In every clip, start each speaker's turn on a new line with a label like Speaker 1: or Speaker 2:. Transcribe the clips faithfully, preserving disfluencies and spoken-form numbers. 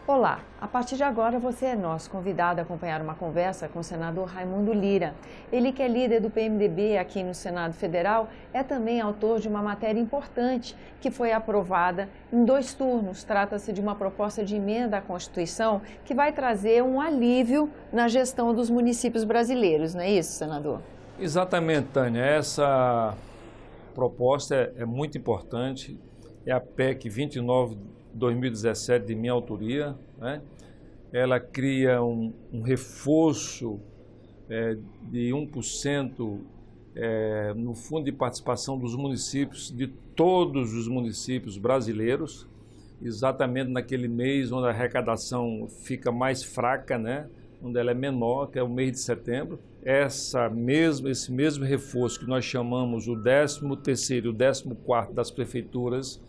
Speaker 1: Olá, a partir de agora você é nosso convidado a acompanhar uma conversa com o senador Raimundo Lira. Ele que é líder do P M D B aqui no Senado Federal, é também autor de uma matéria importante que foi aprovada em dois turnos. Trata-se de uma proposta de emenda à Constituição que vai trazer um alívio na gestão dos municípios brasileiros, não é isso, senador?
Speaker 2: Exatamente, Tânia. Essa proposta é, é muito importante. É a P E C vinte e nove de dois mil e dezessete, de minha autoria, né? Ela cria um, um reforço é, de um por cento é, no fundo de participação dos municípios, de todos os municípios brasileiros, exatamente naquele mês onde a arrecadação fica mais fraca, né? Onde ela é menor, que é o mês de setembro. Essa mesma, esse mesmo reforço que nós chamamos o décimo terceiro e o décimo quarto das prefeituras,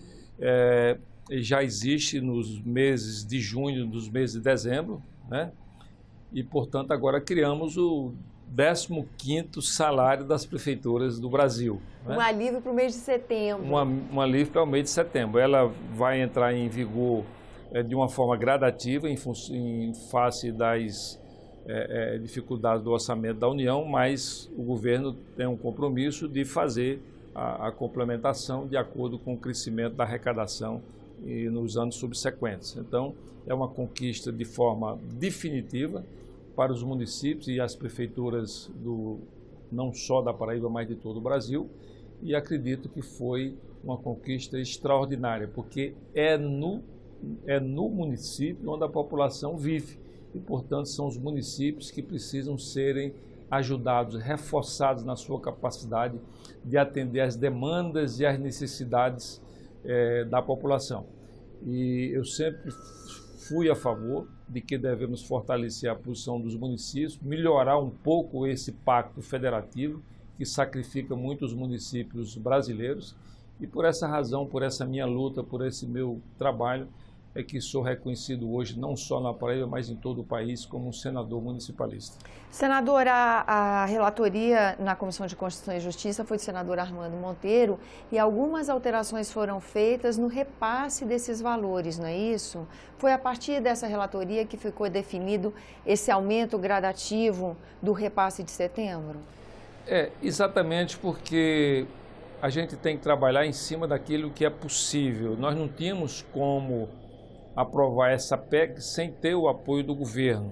Speaker 2: é, já existe nos meses de junho, nos meses de dezembro, né? E, portanto, agora criamos o décimo quinto salário das prefeituras do Brasil.
Speaker 1: Né? Um alívio para o mês de setembro.
Speaker 2: Uma, um alívio para o mês de setembro. Ela vai entrar em vigor é, de uma forma gradativa, em, em face das é, é, dificuldades do orçamento da União, mas o governo tem um compromisso de fazer a, a complementação de acordo com o crescimento da arrecadação e nos anos subsequentes. Então, é uma conquista de forma definitiva para os municípios e as prefeituras, do, não só da Paraíba, mas de todo o Brasil, e acredito que foi uma conquista extraordinária, porque é no, é no município onde a população vive, e, portanto, são os municípios que precisam serem ajudados, reforçados na sua capacidade de atender às demandas e às necessidades É, da população. E eu sempre fui a favor de que devemos fortalecer a posição dos municípios, melhorar um pouco esse pacto federativo que sacrifica muitos municípios brasileiros, e por essa razão, por essa minha luta, por esse meu trabalho, é que sou reconhecido hoje, não só na Paraíba, mas em todo o país, como um senador municipalista.
Speaker 1: Senador, a, a relatoria na Comissão de Constituição e Justiça foi do senador Armando Monteiro e algumas alterações foram feitas no repasse desses valores, não é isso? Foi a partir dessa relatoria que ficou definido esse aumento gradativo do repasse de setembro?
Speaker 2: É, exatamente porque a gente tem que trabalhar em cima daquilo que é possível. Nós não tínhamos como aprovar essa P E C sem ter o apoio do governo.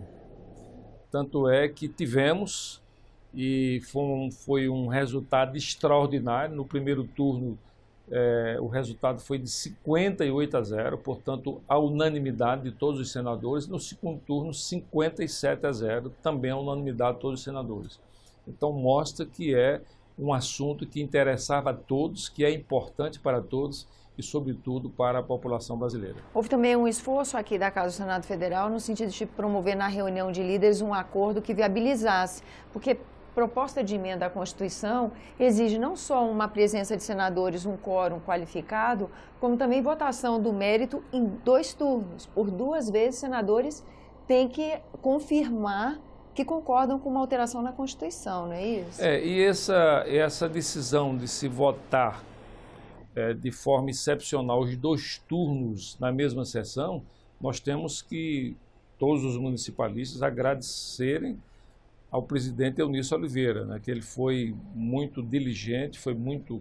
Speaker 2: Tanto é que tivemos, e foi um, foi um resultado extraordinário. No primeiro turno, é, o resultado foi de cinquenta e oito a zero, portanto, a unanimidade de todos os senadores. No segundo turno, cinquenta e sete a zero, também a unanimidade de todos os senadores. Então, mostra que é um assunto que interessava a todos, que é importante para todos, e, sobretudo, para a população brasileira.
Speaker 1: Houve também um esforço aqui da Casa do Senado Federal no sentido de promover na reunião de líderes um acordo que viabilizasse, porque proposta de emenda à Constituição exige não só uma presença de senadores, um quórum qualificado, como também votação do mérito em dois turnos. Por duas vezes, senadores têm que confirmar que concordam com uma alteração na Constituição, não é isso?
Speaker 2: É, e essa, essa decisão de se votar É, de forma excepcional os dois turnos na mesma sessão, nós temos que, todos os municipalistas, agradecerem ao presidente Eunício Oliveira, né, que ele foi muito diligente, foi muito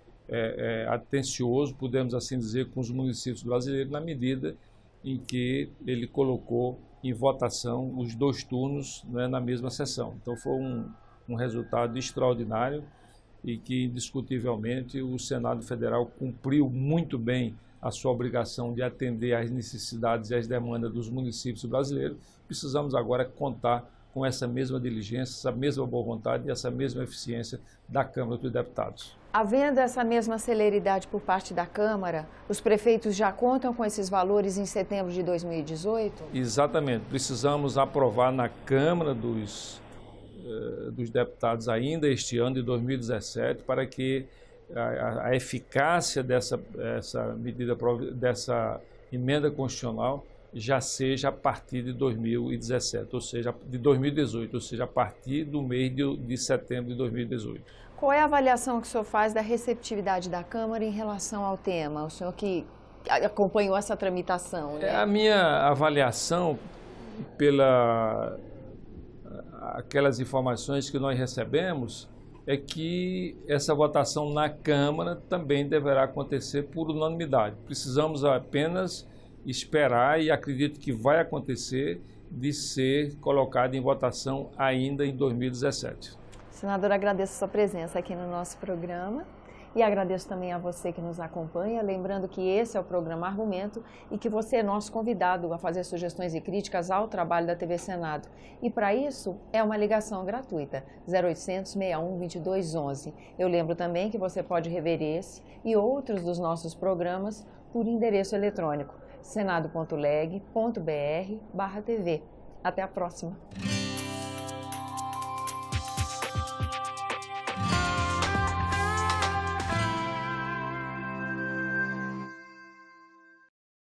Speaker 2: é, é, atencioso, podemos assim dizer, com os municípios brasileiros, na medida em que ele colocou em votação os dois turnos, né, na mesma sessão. Então foi um, um resultado extraordinário, e que, indiscutivelmente, o Senado Federal cumpriu muito bem a sua obrigação de atender às necessidades e às demandas dos municípios brasileiros. Precisamos agora contar com essa mesma diligência, essa mesma boa vontade e essa mesma eficiência da Câmara dos Deputados.
Speaker 1: Havendo essa mesma celeridade por parte da Câmara, os prefeitos já contam com esses valores em setembro de dois mil e dezoito?
Speaker 2: Exatamente. Precisamos aprovar na Câmara dos dos deputados ainda este ano de dois mil e dezessete, para que a, a eficácia dessa essa medida, dessa emenda constitucional já seja a partir de dois mil e dezessete, ou seja, de dois mil e dezoito, ou seja, a partir do mês de, de setembro de dois mil e dezoito.
Speaker 1: Qual é a avaliação que o senhor faz da receptividade da Câmara em relação ao tema? O senhor que acompanhou essa tramitação, né?
Speaker 2: A minha avaliação, pela aquelas informações que nós recebemos, é que essa votação na Câmara também deverá acontecer por unanimidade. Precisamos apenas esperar, e acredito que vai acontecer, de ser colocado em votação ainda em dois mil e dezessete.
Speaker 1: Senador, agradeço a sua presença aqui no nosso programa e agradeço também a você que nos acompanha, lembrando que esse é o programa Argumento e que você é nosso convidado a fazer sugestões e críticas ao trabalho da T V Senado. E para isso é uma ligação gratuita, zero oitocentos, seis um, dois dois um um. Eu lembro também que você pode rever esse e outros dos nossos programas por endereço eletrônico senado ponto leg ponto br barra tv. Até a próxima!